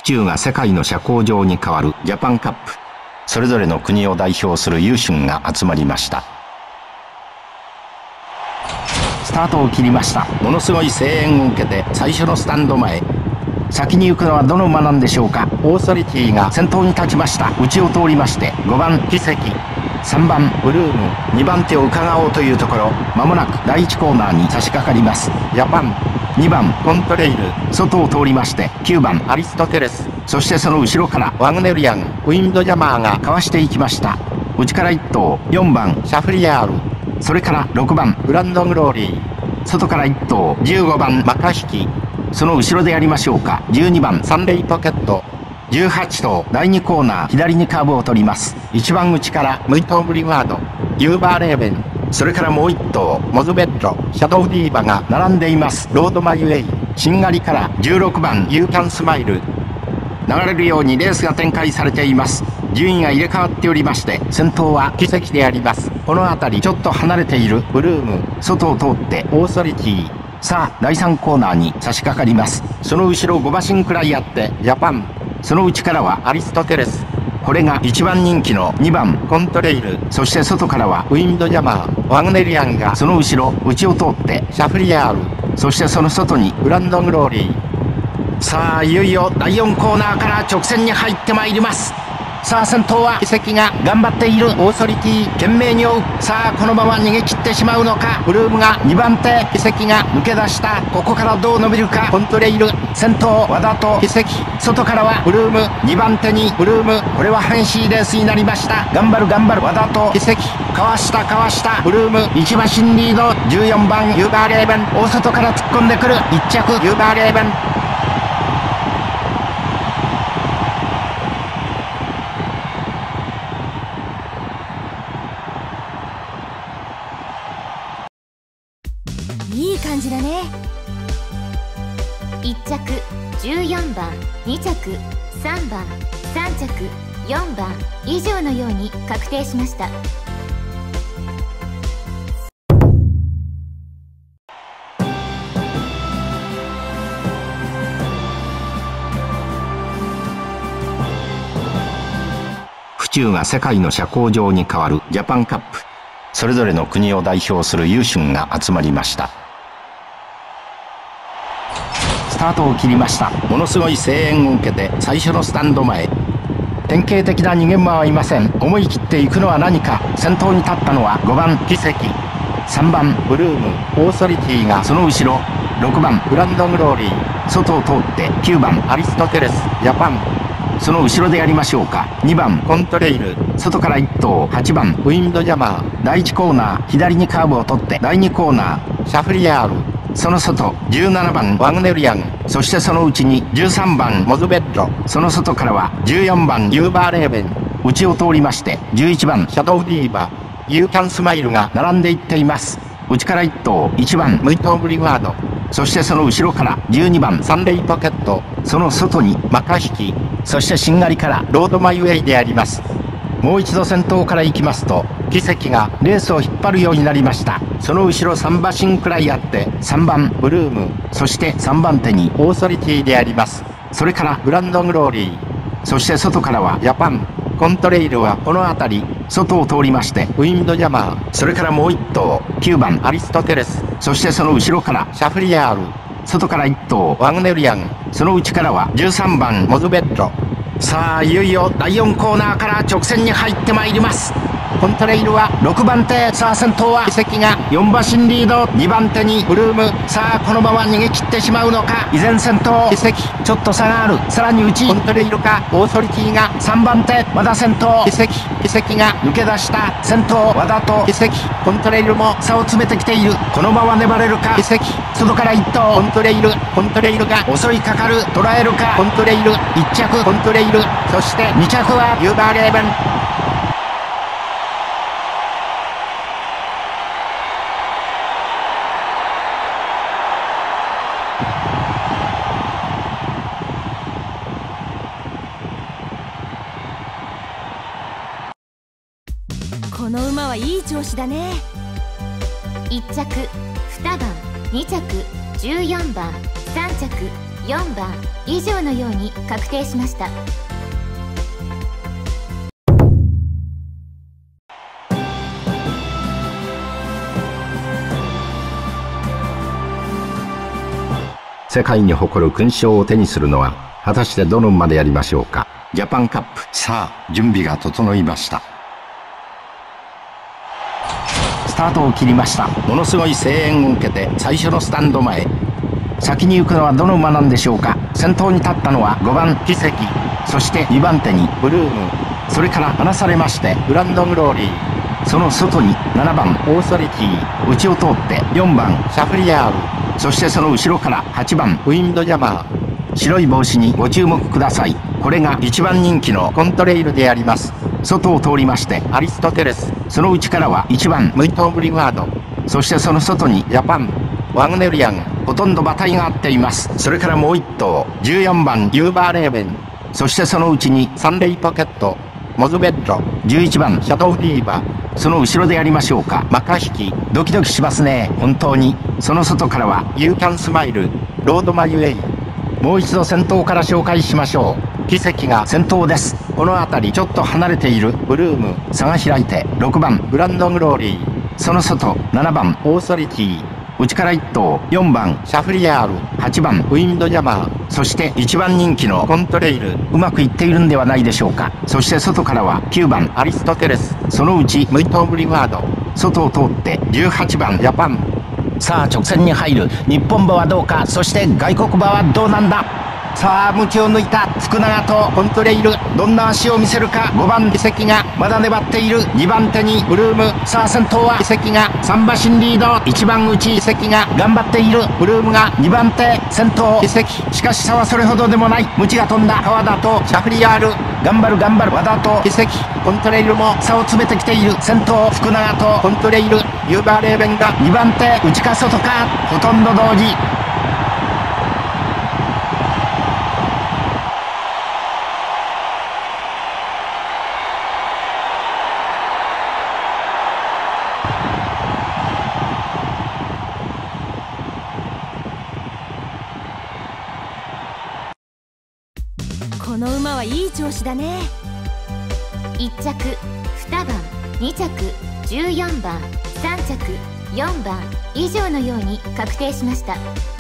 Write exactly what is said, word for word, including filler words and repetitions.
中が世界の社交場に変わるジャパンカップ。それぞれの国を代表する優秀が集まりました。スタートを切りました。ものすごい声援を受けて最初のスタンド前。先に行くのはどの馬なんでしょうか。オーソリティが先頭に立ちました。内を通りましてごばん奇跡、さんばんブルーム、にばん手を伺おうというところ、まもなくだいいちコーナーに差し掛かります。ジャパン、にばんコントレイル、外を通りましてきゅうばんアリストテレス、そしてその後ろからワグネリアン、ウィンドジャマーがかわしていきました。内からいっ頭、よんばんシャフリヤール、それからろくばんグランドグローリー、外からいっ頭じゅうごばんマカヒキ、その後ろでやりましょうか。じゅうにばんサンレイポケット、じゅうはち頭だいにコーナー左にカーブを取ります。いちばん内からムイトーブリガード、ユーバーレーベン、それからもういっ頭モズベッド、シャドウディーバが並んでいます。ロードマイウェイ、しんがりからじゅうろくばんユーキャンスマイル、流れるようにレースが展開されています。順位が入れ替わっておりまして、先頭は奇跡であります。この辺りちょっと離れているブルーム、外を通ってオーソリティ、さあだいさんコーナーに差し掛かります。その後ろご馬身くらいあってジャパン、その内からはアリストテレス、これがいちばん人気のにばんコントレイル、そして外からはウィンドジャマー、ワグネリアンがその後ろ内を通ってシャフリヤール、そしてその外にグランドグローリー。さあいよいよだいよんコーナーから直線に入ってまいります。さあ先頭は奇跡が頑張っている。オーソリティ懸命に追う。さあこのまま逃げ切ってしまうのか。ブルームがにばん手、奇跡が抜け出した。ここからどう伸びるか。コントレイル先頭和田と奇跡、外からはブルーム、にばん手にブルーム、これは激しいレースになりました。頑張る頑張る和田と奇跡、かわしたかわしたブルーム、いち馬身リード、じゅうよんばんユーバーレーベン、大外から突っ込んでくる。いっ着ユーバーレーベン、 いい感じだね。いっ着じゅうよんばん、に着さんばん、さん着よんばん以上のように確定しました。 府中が世界の社交場に変わるジャパンカップ。それぞれの国を代表する優秀が集まりました。スタートを切りました。ものすごい声援を受けて最初のスタンド前。典型的な逃げ馬はいません。思い切っていくのは何か。先頭に立ったのはごばん奇跡、さんばんブルーム、オーソリティがその後ろ、ろくばんグランドグローリー、外を通ってきゅうばんアリストテレス、ジャパン、その後ろでやりましょうか。にばんコントレイル、外からいっ頭はちばんウィンドジャマー、だいいちコーナー左にカーブを取ってだいにコーナーシャフリヤール、その外じゅうななばんワグネリアン、そしてその内にじゅうさんばんモズベッド、その外からはじゅうよんばんユーバーレーベン、内を通りましてじゅういちばんシャドウディーバ、ユーキャンスマイルが並んでいっています。内からいっ頭いちばんムイトーブリガード、そしてその後ろからじゅうにばんサンレイポケット、その外にマカヒキ、そしてしんがりからロードマイウェイであります。もう一度先頭から行きますと奇跡がレースを引っ張るようになりました。その後ろさん馬身くらいあってさんばんブルーム、そしてさんばん手にオーソリティであります。それからグランドグローリー、そして外からはジャパン、コントレイルはこの辺り外を通りましてウィンドジャマー、それからもういっ頭きゅうばんアリストテレス、そしてその後ろからシャフリヤール、外からいっ頭ワグネリアン、その内からはじゅうさんばんモズベッド。さあいよいよだいよんコーナーから直線に入ってまいります。コントレイルはろくばん手、さあ先頭は奇跡がよん馬身リード、にばん手にブルーム、さあこのまま逃げ切ってしまうのか。依然先頭奇跡、ちょっと差がある。さらに内コントレイルかオーソリティがさんばん手、まだ先頭奇跡、奇跡が抜け出した。先頭和田と奇跡、コントレイルも差を詰めてきている。このまま粘れるか。奇跡、外からいっ頭コントレイル、コントレイルが襲いかかる。捉えるかコントレイル、いっ着コントレイル、そしてに着はユーバーレーベン。 この馬はいい調子だね。いっ着にばん、に着じゅうよんばん、 さん着よんばん以上のように確定しました。 世界に誇る勲章を手にするのは果たしてどの馬でやりましょうか。ジャパンカップ、さあ準備が整いました。スタートを切りました。ものすごい声援を受けて最初のスタンド前。先に行くのはどの馬なんでしょうか。先頭に立ったのはごばん奇跡、そしてにばん手にブルーム、それから離されましてグランドグローリー、その外にななばんオーソリティ、内を通ってよんばんシャフリヤール、そしてその後ろからはちばんウィンドジャマー。白い帽子にご注目ください。これがいちばん人気のコントレイルであります。外を通りましてアリストテレス、その内からはいちばんムイトーブリガード、そしてその外にジャパンワグネリアン、ほとんど馬体が合っています。それからもういっ頭じゅうよんばんユーバーレーベン、そしてその内にサンレイポケット、モズベッド、じゅういちばんシャドウフィーバー、その後ろでやりましょうか。マカヒキ、ドキドキしますね本当に。その外からはユーキャンスマイル、ロードマイウェイ。もう一度先頭から紹介しましょう。奇跡が先頭です。この辺りちょっと離れているブルーム、差が開いてろくばんグランドグローリー、その外ななばんオーソリティ、内からいっ頭よんばんシャフリヤール、はちばんウィンドジャマー、そしていちばん人気のコントレイル。うまくいっているんではないでしょうか。そして外からはきゅうばんアリストテレス、その内ムイトーブリワード、外を通ってじゅうはちばんジャパン。さあ直線に入る日本馬はどうか、そして外国馬はどうなんだ。さあムチを抜いた福永とコントレイル、どんな足を見せるか。ごばん奇跡がまだ粘っている、にばん手にブルーム。さあ先頭は奇跡がさん馬身リード、いちばん内奇跡が頑張っている、ブルームがにばん手先頭奇跡、しかし差はそれほどでもない。ムチが飛んだ川田とシャフリヤール、頑張る頑張る和田と奇跡、コントレイルも差を詰めてきている。先頭福永とコントレイル、ユーバーレーベンがにばん手、内か外かほとんど同時。 この馬はいい調子だね。 いっ着にばんに着じゅうよんばんさん着よんばん以上のように確定しました。